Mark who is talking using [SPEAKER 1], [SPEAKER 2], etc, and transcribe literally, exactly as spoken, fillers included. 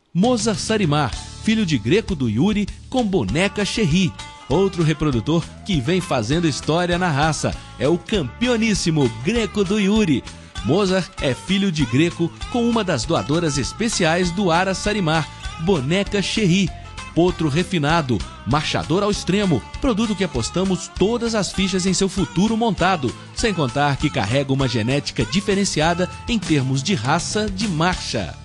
[SPEAKER 1] Mozart Sarimar, filho de Greco do Yuri, com boneca Cherry. Outro reprodutor que vem fazendo história na raça é o campeoníssimo Greco do Yuri. Mozart é filho de Greco com uma das doadoras especiais do Ara Sarimar, boneca Cherry. Potro refinado, marchador ao extremo, produto que apostamos todas as fichas em seu futuro montado, sem contar que carrega uma genética diferenciada em termos de raça de marcha.